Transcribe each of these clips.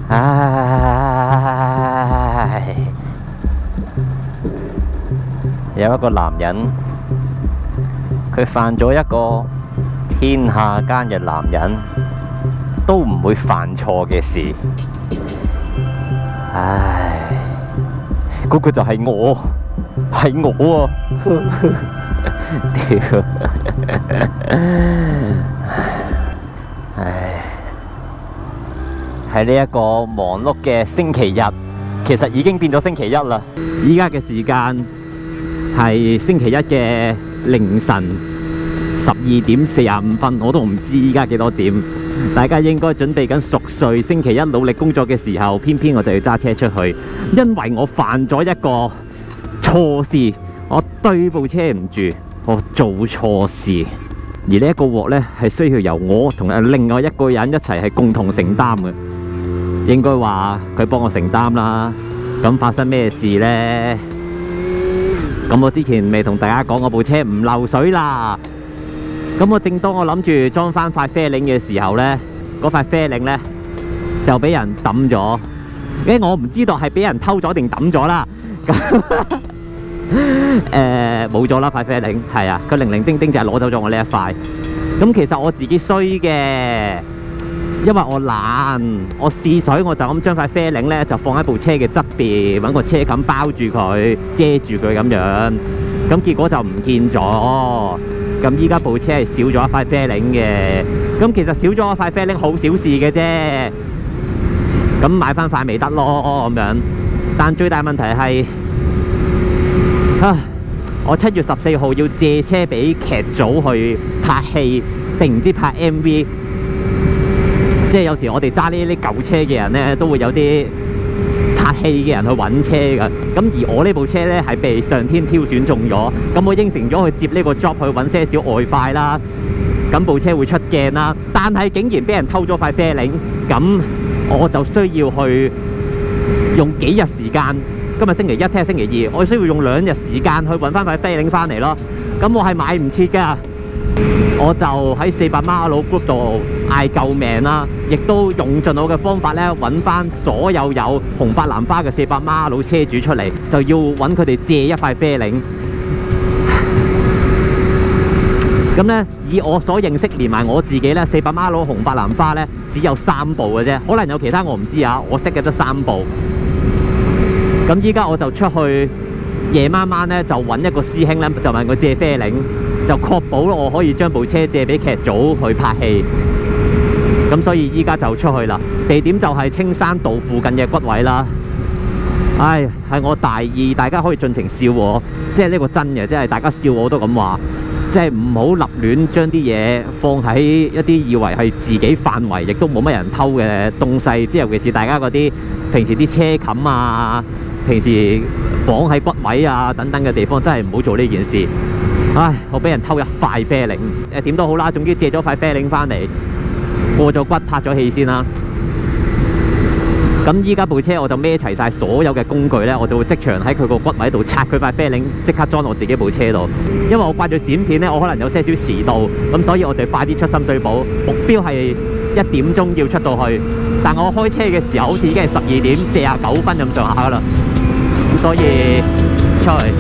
唉，有一個男人，佢犯咗一個天下間嘅男人都唔會犯錯嘅事。唉，嗰個就係我，係我啊！屌，唉，喺呢一個忙碌嘅星期日，其實已經變咗星期一啦。依家嘅時間係星期一嘅凌晨12:45，我都唔知依家幾多點。大家應該準備緊熟睡，星期一努力工作嘅時候，偏偏我就要揸車出去，因為我犯咗一個錯事，我對部車唔住，我做錯事，而呢一個鑊呢，係需要由我同另外一個人一齊係共同承擔嘅。應該話佢幫我承擔啦。咁發生咩事呢？咁我之前未同大家講我部車唔漏水啦。咁我正當我諗住裝翻塊啡領嘅時候呢，嗰塊啡領呢就俾人抌咗。我唔知道係俾人偷咗定抌咗啦。冇咗啦塊啡領，係啊，佢零零丁丁就係攞走咗我呢一塊。咁其實我自己衰嘅，因為我懶，我試水我就咁將塊啡領呢就放喺部車嘅側邊，揾個車冚包住佢，遮住佢咁樣。咁結果就唔見咗。咁依家部車係少咗一塊啡領嘅。咁其實少咗一塊啡領好小事嘅啫。咁買翻塊咪得咯咁樣。但最大問題係，我7月14號要借車俾劇組去拍戲，定唔知拍 MV。即係有時我哋揸呢啲舊車嘅人呢，都會有啲拍戲嘅人去揾車㗎。咁而我呢部車呢，係被上天挑選中咗。咁我應承咗去接呢個 job 去揾些少外快啦。咁部車會出鏡啦，但係竟然俾人偷咗塊啡領。咁我就需要去用幾日時間。今日星期一，聽日星期二，我需要用2日時間去揾翻塊啡領翻嚟咯。咁我係買唔切㗎。我就喺400馬路 group 度嗌救命啦，亦都用盡我嘅方法咧，揾翻所有有紅白藍花嘅400馬路車主出嚟，就要揾佢哋借一塊啡領。咁咧，以我所認識，連埋我自己咧，400馬路紅白藍花咧，只有3部嘅啫，可能有其他我唔知啊，我識嘅得3部。咁依家我就出去夜晚晚咧，就揾一個師兄咧，就問佢借啡領。就確保我可以將部車借俾劇組去拍戲，咁所以依家就出去啦。地點就係青山道附近嘅骨位啦。唉，係我大意，大家可以盡情笑我，即係呢個真嘅，即係大家笑我都咁話，即係唔好立亂將啲嘢放喺一啲以為係自己範圍，亦都冇乜人偷嘅東西，即係尤其是大家嗰啲平時啲車冚啊，平時綁喺骨位啊等等嘅地方，真係唔好做呢件事。唉，我俾人偷一塊啡領，點都好啦，總之借咗塊啡領翻嚟，過咗骨拍咗戲先啦。咁依家部車我就孭齊晒所有嘅工具呢，我就會即場喺佢個骨位度拆佢塊啡領，即刻裝落自己部車度。因為我掛住剪片呢，我可能有些少遲到，咁所以我就快啲出深水埗，目標係1點鐘要出到去。但我開車嘅時候好似已經係12:49咁上下噶啦，咁所以出去。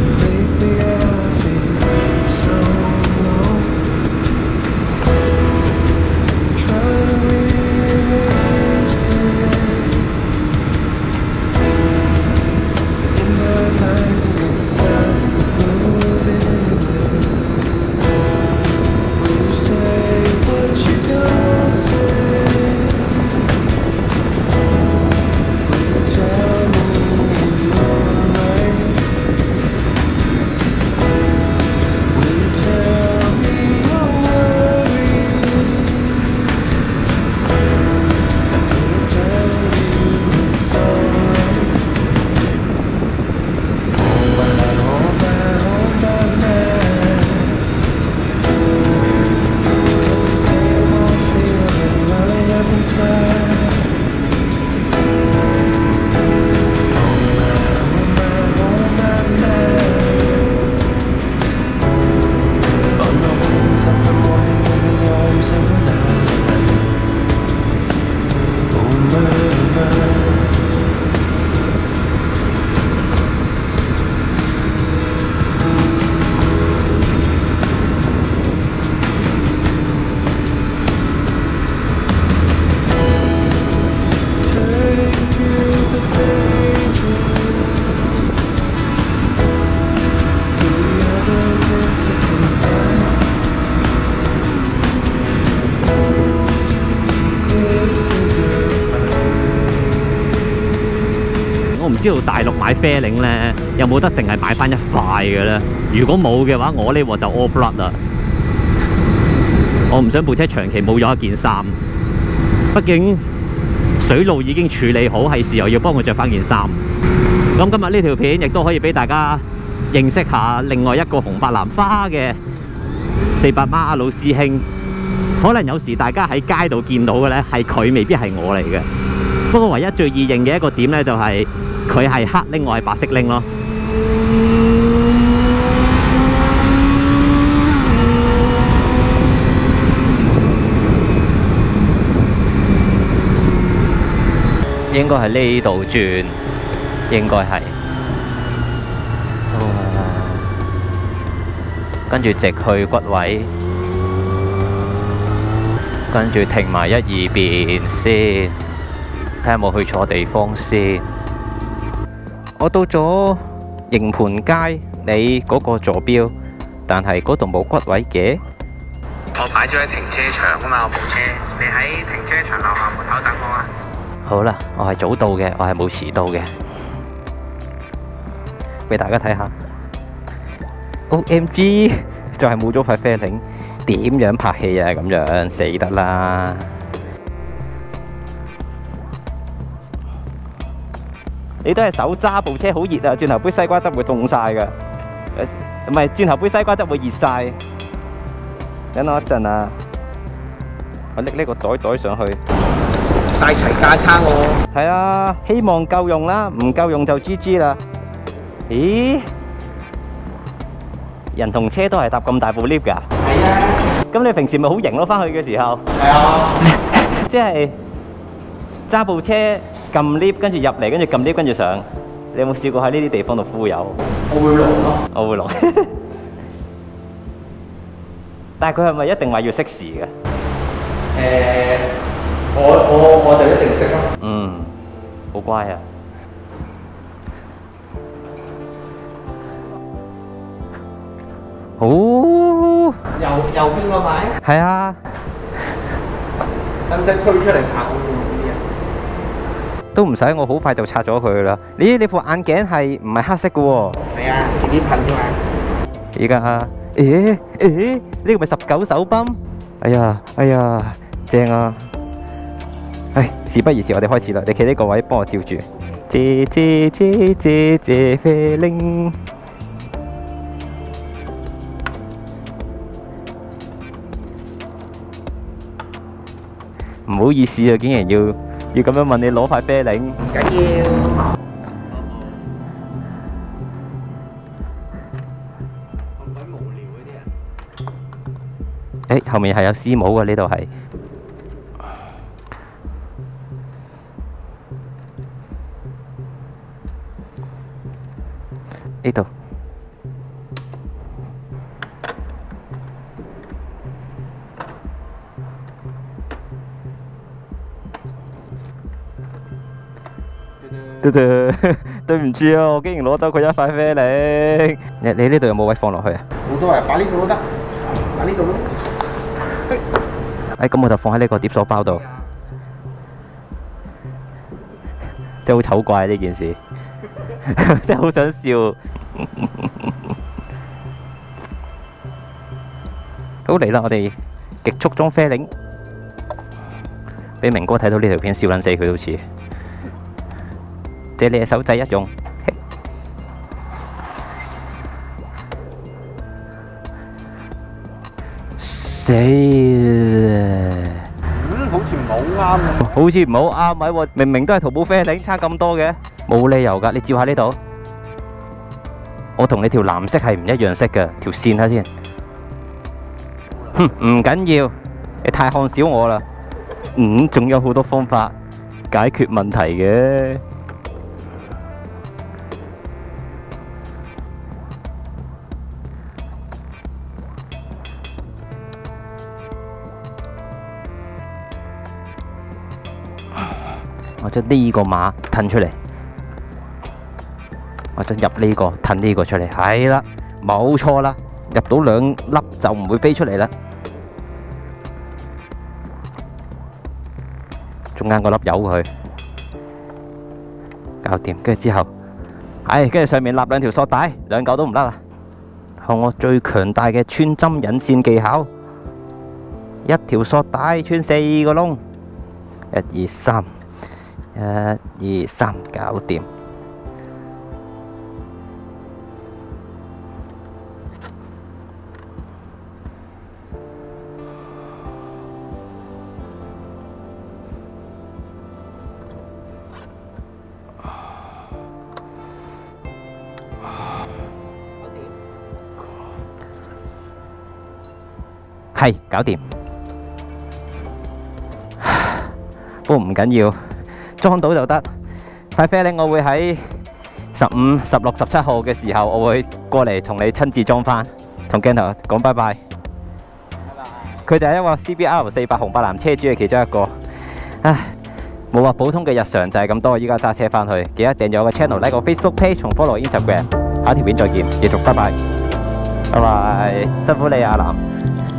知道大陸買啡領咧有冇得淨係買翻一塊嘅咧？如果冇嘅話，我呢鑊就 all blood 啦。我唔想部車長期冇咗一件衫，畢竟水路已經處理好，係時候要幫佢着翻件衫。咁今日呢條片亦都可以俾大家認識下另外一個紅白藍花嘅400孖老師兄。可能有時大家喺街度見到嘅呢係佢，未必係我嚟嘅。不過唯一最易認嘅一個點呢，就係佢係黑拎，我係白色拎咯。應該係呢度轉，應該係。跟住直去骨位，跟住停埋一二邊先，睇下有冇去錯地方先。我到咗營盤街，你嗰個坐標，但係嗰度冇骨位嘅。 我擺咗喺停車場啊嘛，我部車，你喺停車場樓下門口等我啊。 好啦，我係早到嘅，我係冇遲到嘅，俾大家睇下。OMG， 就係冇咗塊啡領，點樣拍戲啊？咁樣死得啦！你都係手揸，部車好熱啊！轉頭杯西瓜汁會凍晒噶，唔係轉頭杯西瓜汁會熱晒。等我一陣啊，我拎呢個袋上去。 帶齊架撐喎。 係啊，希望夠用啦，唔夠用就 GG 啦。咦？人同車都係搭咁大部 lift 㗎？ 係啊。 咁你平時咪好型咯？翻去嘅時候。 係啊。 即係揸部車撳 lift，跟住入嚟，跟住撳 lift，跟住上。你有冇試過喺呢啲地方度敷油？ 我會落咯。 我會落。但係佢係咪一定話要熄匙嘅？ 我就一定識咯。 嗯，好乖啊！好， 右邊個牌？ 係啊。 使唔使推出嚟拍我呢啲啊？ 都唔使，我好快就拆咗佢啦。咦，你副眼鏡係唔係黑色嘅喎？ 係啊，自己噴啫嘛。 而家，呢個咪19手泵？哎呀，正啊！唉，事不宜遲，我哋開始啦。你企呢個位幫我照住。謝啡領。唔好意思啊，竟然要咁樣問你攞塊啡領。 唔緊要。 誒，後面係有師母嘅，呢度係。呢度。對唔住啊，我竟然攞走佢一塊啡領。你呢度有冇位放落去啊？ 冇所謂，擺呢度都得，擺呢度咯。 咁我就放喺呢個碟鎖包度。真係好醜怪呢件事，真係好想笑。好，嚟啦，我哋極速裝啡領，俾明哥睇到呢條片笑撚死佢都似。借你隻手仔一用，死啦！ 好似唔好啱咁。 好似唔好啱位喎，明明都係淘寶啡領，差咁多嘅，冇理由㗎。你照下呢度，我同你條藍色係唔一樣色嘅，條線睇先。唔緊要，你太看小我啦。仲有好多方法解決問題嘅。我將呢個碼褪出嚟，我將入呢個褪呢個出嚟，係啦，冇錯啦，入到兩粒就唔會飛出嚟啦。中間嗰粒由佢，搞掂，跟住之後跟住上面立2條索帶，2嚿都唔甩啊！學我最強大嘅穿針引線技巧，1條索帶穿4個窿，1、2、3，1、2、3，搞掂。係，搞掂。不過唔緊要，裝到就得。塊啡領我會喺15、16、17號嘅時候，我會過嚟同你親自裝返，同鏡頭講拜拜。佢就係一個 CBR48紅白藍車主嘅其中一個。唉，冇話普通嘅日常就係咁多，依家揸車返去，記得訂閱我個 channel、like 我 Facebook page 同 follow Instagram。下條片再見，繼續拜拜，拜拜，辛苦你啊，阿南。